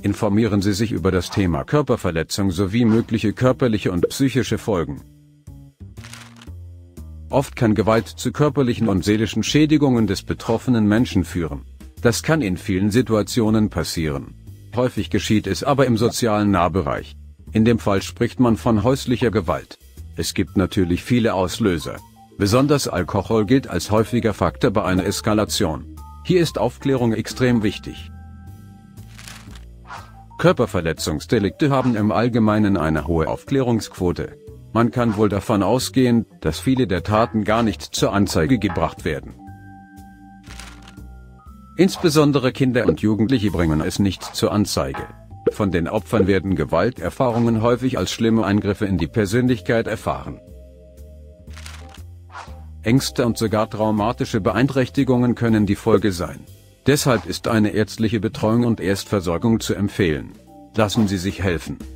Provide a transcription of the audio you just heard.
Informieren Sie sich über das Thema Körperverletzung sowie mögliche körperliche und psychische Folgen. Oft kann Gewalt zu körperlichen und seelischen Schädigungen des betroffenen Menschen führen. Das kann in vielen Situationen passieren. Häufig geschieht es aber im sozialen Nahbereich. In dem Fall spricht man von häuslicher Gewalt. Es gibt natürlich viele Auslöser. Besonders Alkohol gilt als häufiger Faktor bei einer Eskalation. Hier ist Aufklärung extrem wichtig. Körperverletzungsdelikte haben im Allgemeinen eine hohe Aufklärungsquote. Man kann wohl davon ausgehen, dass viele der Taten gar nicht zur Anzeige gebracht werden. Insbesondere Kinder und Jugendliche bringen es nicht zur Anzeige. Von den Opfern werden Gewalterfahrungen häufig als schlimme Eingriffe in die Persönlichkeit erfahren. Ängste und sogar traumatische Beeinträchtigungen können die Folge sein. Deshalb ist eine ärztliche Betreuung und Erstversorgung zu empfehlen. Lassen Sie sich helfen.